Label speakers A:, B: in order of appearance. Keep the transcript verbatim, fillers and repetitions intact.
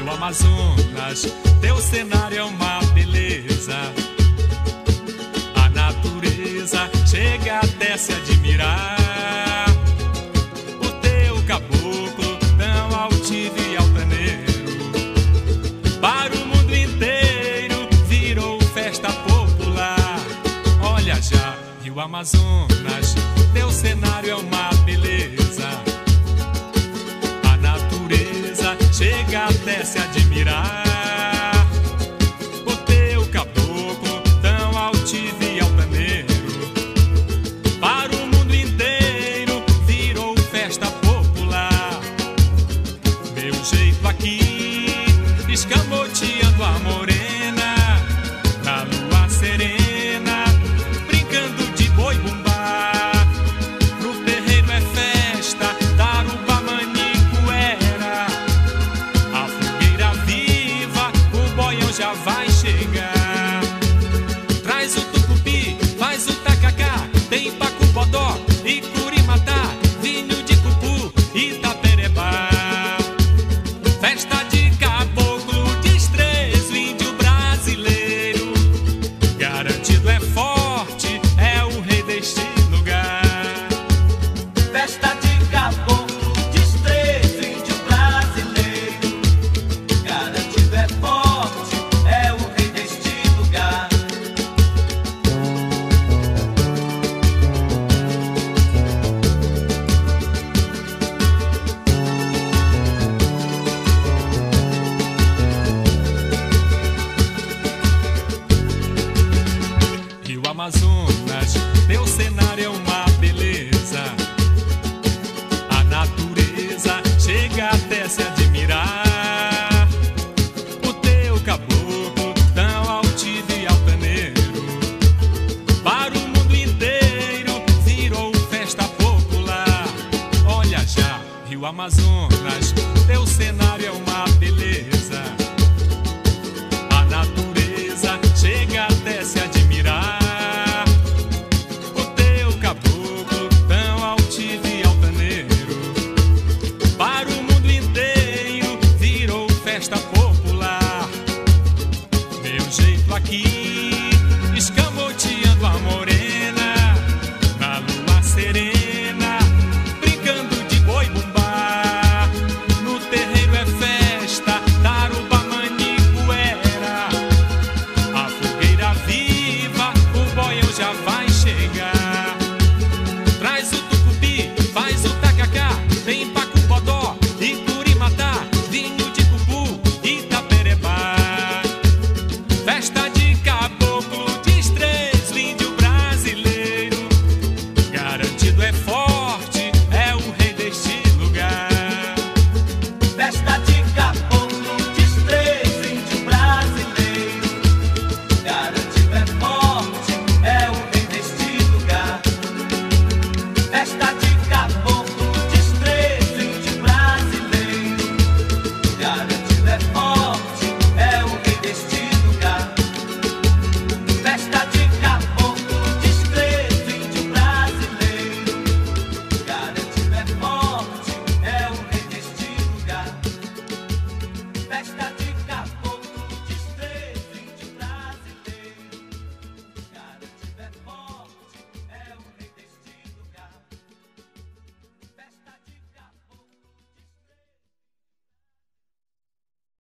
A: Rio Amazonas, teu cenário é uma beleza. A natureza chega até se admirar. O teu caboclo tão altivo e altaneiro, para o mundo inteiro virou festa popular. Olha já, Rio Amazonas, teu cenário é uma beleza. A natureza chega até se admirar. O teu caboclo tão altivo e altaneiro, para o mundo inteiro virou festa popular. Meu jeito aqui, escamoteando a morena, na lua serena, brincando de boi bumbá. No terreiro é festa, taruba, manicuera. A fogueira viva, o boião já vai chegar. Traz o tucupi, faz o tacacá, tem pacu bodó e curimatá, vinho de cupu e taperebá. Festa de caboclo, destreza, índio brasileiro, garantido é forte, é o rei deste lugar.
B: Festa de caboclo, destreza, índio brasileiro, garantido é forte, é o rei deste lugar.
A: Rio Amazonas, teu cenário é uma beleza. A natureza chega até se admirar. O teu caboclo tão altivo e altaneiro, para o mundo inteiro virou festa popular. Olha já, Rio Amazonas, teu cenário é uma beleza. A natureza chega até se admirar. O teu caboclo tão altivo e altaneiro, para o mundo inteiro virou festa popular.